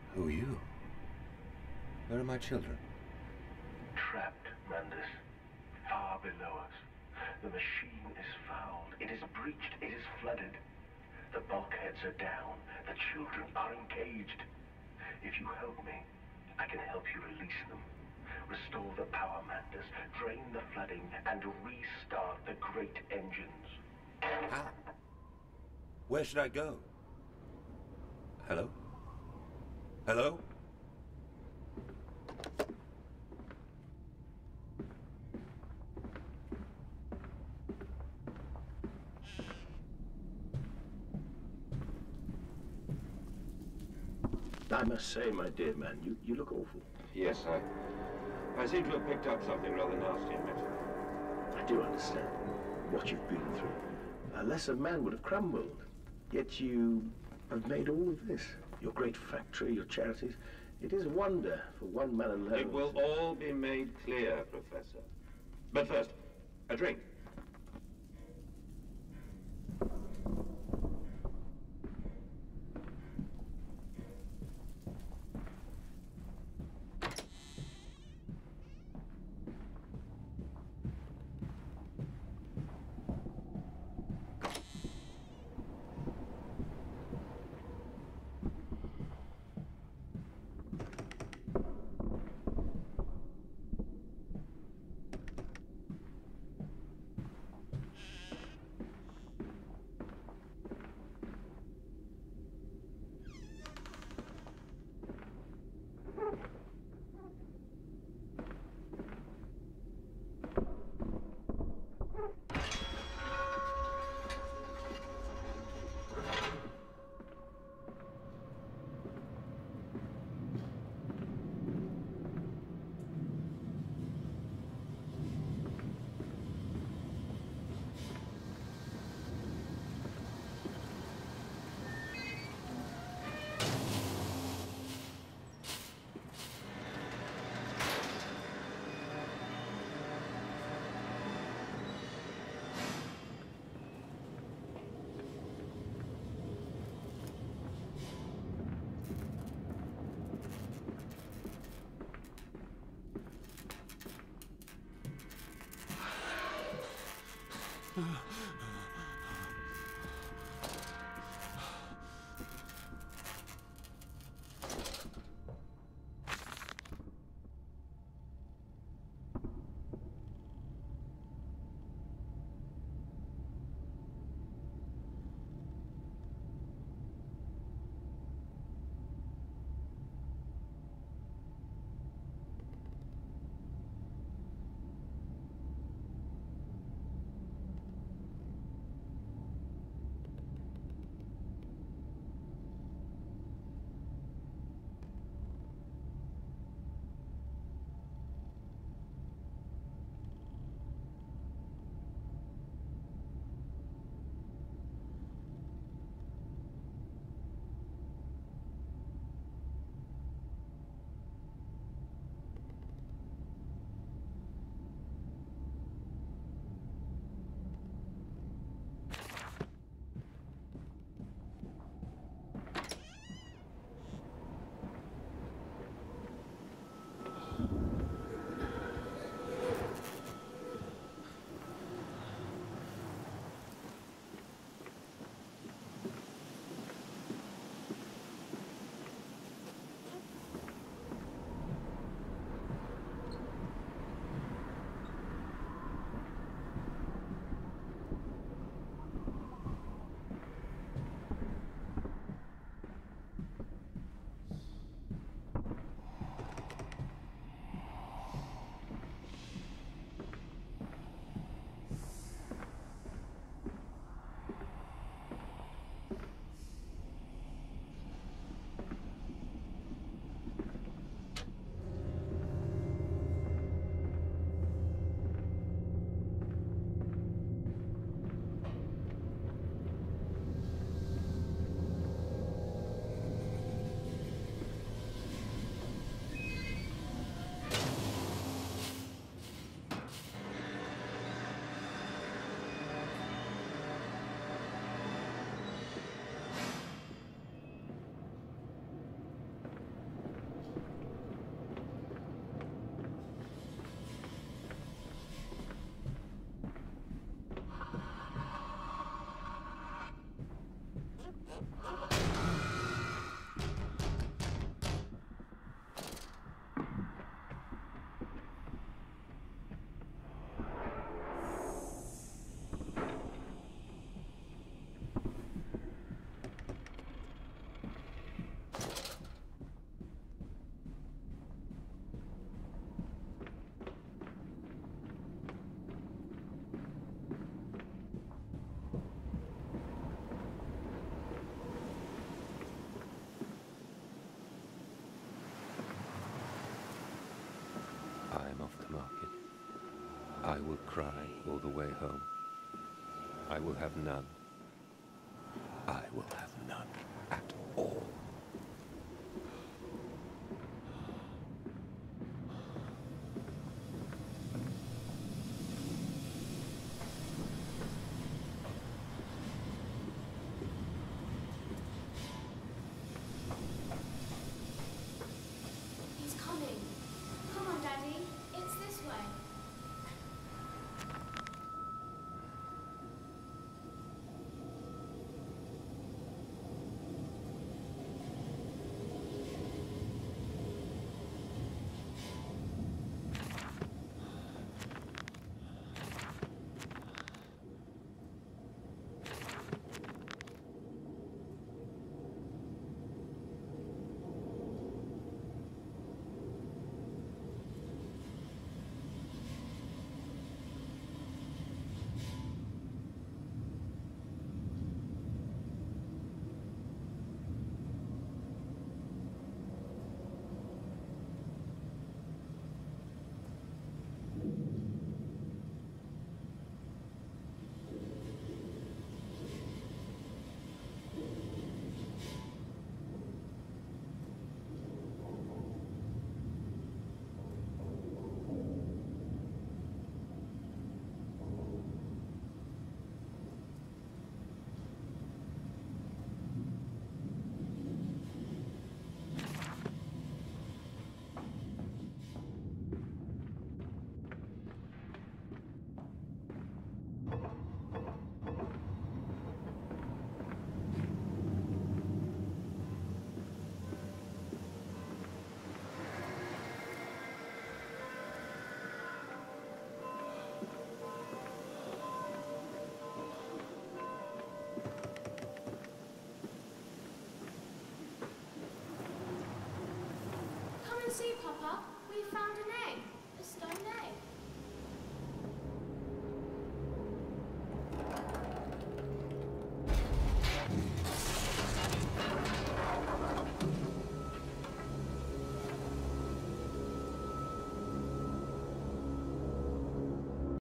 Who are you? Where are my children? Trapped, Mandus. Far below us. The machine is fouled. It is breached. It is flooded. The bulkheads are down. The children are engaged. If you help me, I can help you release them. Restore the power, Mandus. Drain the flooding and restart the great engines. How? Where should I go? Hello? Hello? I must say, my dear man, you look awful. Yes, I seem to have picked up something rather nasty in Mexico. I do understand what you've been through. A lesser man would have crumbled. Yet you have made all of this. Your great factory, your charities. It is a wonder for one man alone. It will all be made clear, Professor. But first, a drink. cry all the way home. I will have none. I will have none at all. He's coming. Come on, Daddy. It's this way. Come and see, Papa. We found an egg. A stone egg.